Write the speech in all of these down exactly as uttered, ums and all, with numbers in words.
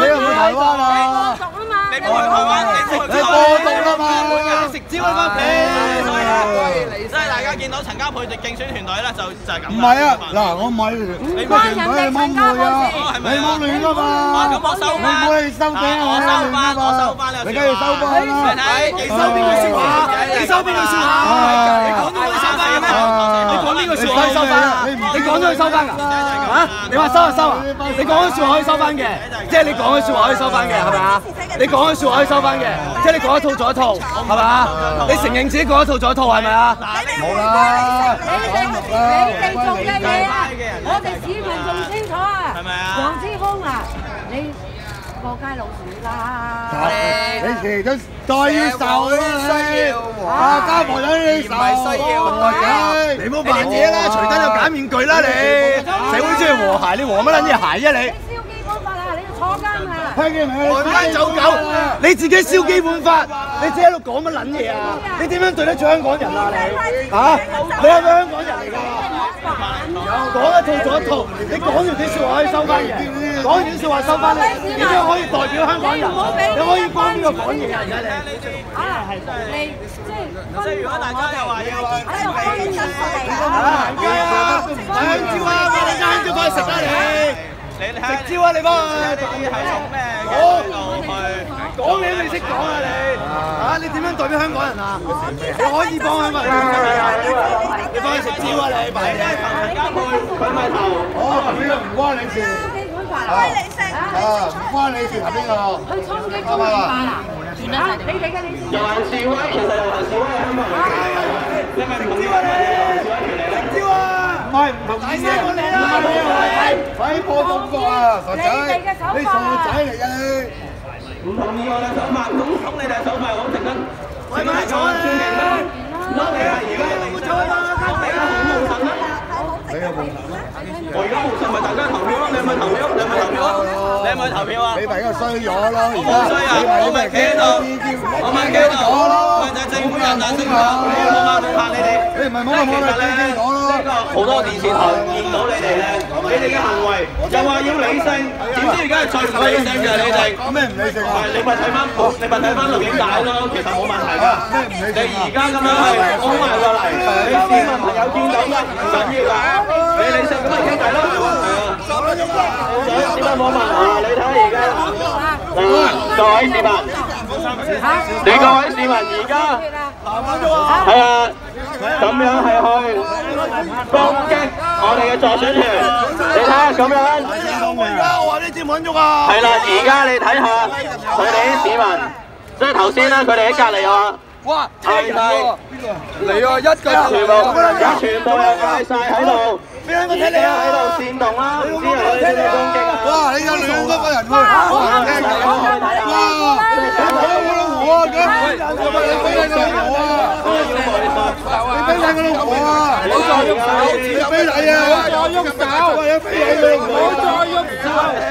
你有冇台灣啊？ 你冇去台灣，你冇去你播毒啊嘛！ 食蕉啊嘛！所以咧，所以大家見到陳家佩嘅競選團隊咧，就就係咁。 唔係啊，嗱，我唔係你個團隊，你冇誤會啊！你冇亂啊嘛！ 咁我收你唔好去收聲啊！ 我收翻，我收翻呢個。 你梗係收翻啦！ 你睇，你收邊句説話？你收邊句説話？你講都可以收翻嘅咩？你講呢句説話可以收翻啊？你講咗可以收翻㗎？嚇？你話收就收啊？你講嘅説話可以收翻嘅，即係你講嘅説話可以收翻嘅，係咪啊？你講嘅説話可以收翻嘅，即係你講一套做一套，係咪啊？你承認自己講一套做一套係咪啊？ 冇啦， 你哋你哋做嘅嘢啊，我哋市民仲清楚啊！ 係咪啊？ 黃之鋒啊，你過街老鼠啦！ 你其實再要受啦你，啊家婆有你受，仔你唔好扮嘢啦，除低個假面具啦你，社會主義和諧，你和乜撚嘢諧啫你？ 燒基本法啊，你要坐監啊！ 聽見未？ 外間走狗，你自己燒基本法，你自己喺度講乜撚嘢啊？你點樣對得住香港人啊你？嚇？你係咪香港人嚟㗎？講一套做一套，你講完啲説話可以收翻嘅，講完啲説話收翻咧，你點樣可以代表香港人？你可以幫邊個講嘢啊？而家你啊，你即係即係如果大家又話要喺度分緊我哋行啊！ 街啊！買香蕉啊！買兩間香蕉過去食啦你！ 你食蕉啊！你幫佢係從咩嘅角度去講你都未識講啊你！啊你點樣代表香港人啊？你可以幫香港人你幫佢食蕉啊你！買嘢陳家佩佢咪投哦呢個唔關你事基本法啊啊唔關你事係邊個？ 去衝擊基本法啊！啊，你哋嘅你遊行示威，其實遊行示威係香港人你咪唔同蕉啊你！食蕉啊！ 唔係唔同意思講你啦！快播動作啊！傻仔，你傻仔嚟嘅你！ 唔同意我哋手法，咁咁你哋手法好值得。喂，咪坐啊！我哋係而家冇錯啦，我哋係好無神啦。 你有冇神啊？ 我而家無神咪大家投票咯，你係咪投票？你係咪投票啊？你係咪投票啊？ 你咪而家衰咗咯！而家衰啊！我咪企喺度，我咪企喺度，咪就係政府人大聲講，你冇辦法你哋。 你唔係冇辦法你自己講咯。 好多電視台見到你哋咧，你哋嘅行為又話要理性，點知而家係最唔理性嘅你哋。 講咩唔理性啊？ 你咪睇翻報，你咪睇翻錄影帶咯，其實冇問題㗎。你而家咁樣係講埋過嚟，你市民朋友見到㗎，唔緊要㗎。你理性咁咪傾偈咯，係啊。點解冇問啊？你睇而家嗱，各位市民，你各位市民而家係啊。咁樣係去攻擊我哋嘅助選團，你睇下咁樣。 而家我話你知唔肯喐啊？ 係啦，而家你睇下佢哋啲市民，即係頭先咧，佢哋喺隔離又話， 哇！ 嗌晒嚟啊！一個全部而家全部又嗌晒喺度， 邊兩個睇你啊？ 喺度煽動啦，之後佢哋攻擊啊！ 哇！你有兩個人喎，好難聽㗎！哇！你老虎啊！咁你俾你個老虎啊！你俾你個老虎啊！唔好再喐手！你俾你啊！唔好再喐手！喂！你俾你個老虎！唔好再喐手！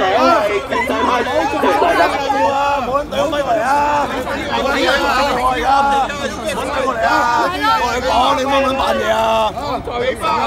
冇人懟咪嚟啊！我哋我而家揾佢過嚟啊！我哋講你冇撚扮嘢啊！再翻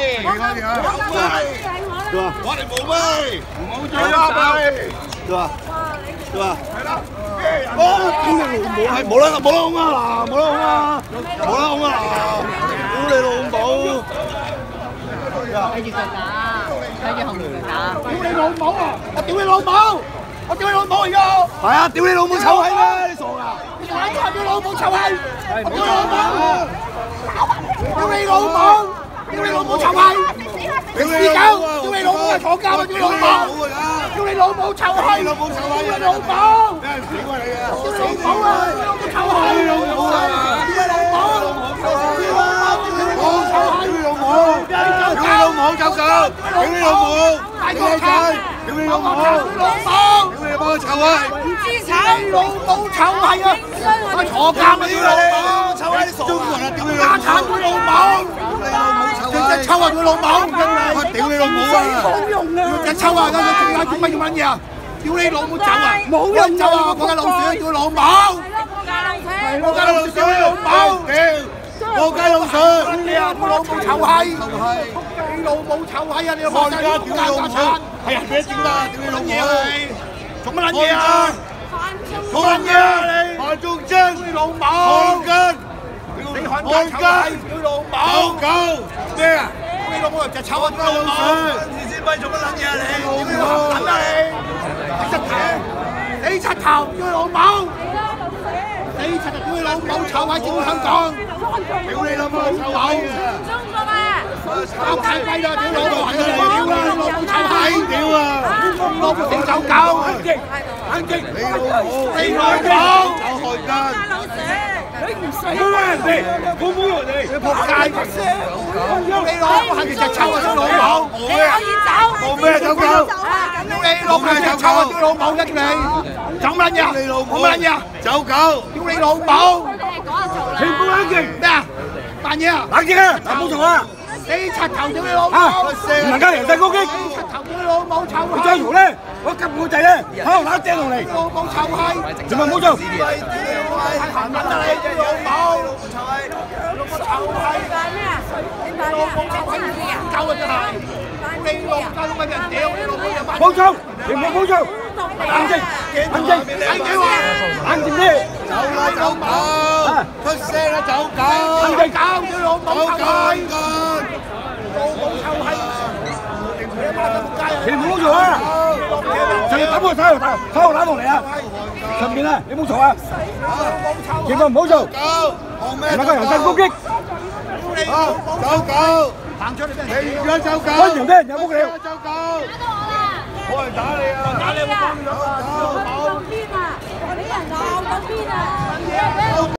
我哋冇咩，唔好再拉咪，對吧？對吧？係啦，哦，屌你老母，係冇啦冇啦空啊，冇啦空啊，冇啦空啊，屌你老母！ 睇住佢打，睇住紅旗打。 屌你老母啊！我屌你老母！我屌你老母而家！係啊，屌你老母臭閪咩？你傻㗎？你屌你老母臭閪！我屌你老母！屌你老母！屌你老母臭閪！屌你狗！屌你老母係坐監啊！屌你老母！屌你老母臭閪！老母臭閪！屌你老母！俾人屌啊你啊！屌你老母啊！老母臭閪！老母啊！屌你老母！臭閪！屌你老母！臭閪！屌你老母！屌你老母！狗狗！屌你老母！大個仔！屌你老母！老母！屌你老母臭閪！唔知醜！老母臭閪啊！我坐監啊！屌你老母！臭閪！中國人啊！屌你老母！家產佢老母！屌你老母臭閪！隻抽啊佢老母！我屌你老母啊！冇用啊！隻抽啊！咁佢點解點乜嘢嘢啊？屌你老母走啊！冇人走啊！我家老鼠屌老母！係咯，我家老鼠屌你老母！屌！我家老鼠！你啊！我老母臭閪！你老母臭閪啊！你個家家屌你老母！係啊！你屌啦！屌你老母！ 做乜撚嘢啊？做乜嘢啊你？韓仲真，你老母！韓根，你韓根，你老母！狗咩啊？你老母就臭啊！老母！二千蚊做乜撚嘢啊你？你老撚啊你！你柒頭！你柒頭！你老母！你柒頭！你老母臭喺政府香港！屌你老母臭閪！中國啊！交契威啦！屌老母！屌啦！老母臭閪！屌啊！老母定走狗！安靜！安靜！你老母！你老母！有害㗎！你唔死啊！人哋好侮辱你！你仆街！你老母係其實臭啊！老母！ 你可以走！ 冇咩走狗！你老母係臭啊！屌老母一你！走乜嘢？你老母乜嘢？走狗！屌你老母！全部冷靜！咩啊？扮嘢啊！冷靜啊！唔好嘈啊！你柒頭屌你老母！唔能夠人身攻擊！你柒頭屌你老母臭閪！你再嘈咧，我撳個掣咧，喺度揦正落嚟！老母臭閪！做乜唔好做？行撚啊你！老母！臭閪！老母臭閪！你扮咩啊？你扮咩啊？夠啊真係！你老母鳩乜人屌你老母又扮？冇做！你唔好冇做！冷靜！冷靜！冷靜喎！冷靜啲！走啦走狗！出聲啦走狗！冷靜狗！屌老母臭閪！老母臭閪！你唔好嘈啊！就要抌個手頭手頭攬落嚟啊！上邊啊！你唔好嘈啊！情況唔好做，唔能夠人身攻擊。走狗！行出嚟咩？你而家走狗！溫柔啲，有冇料？走狗！冇人打你啊！打你冇幫你啊！走狗！邊啊？俾人鬧緊邊啊？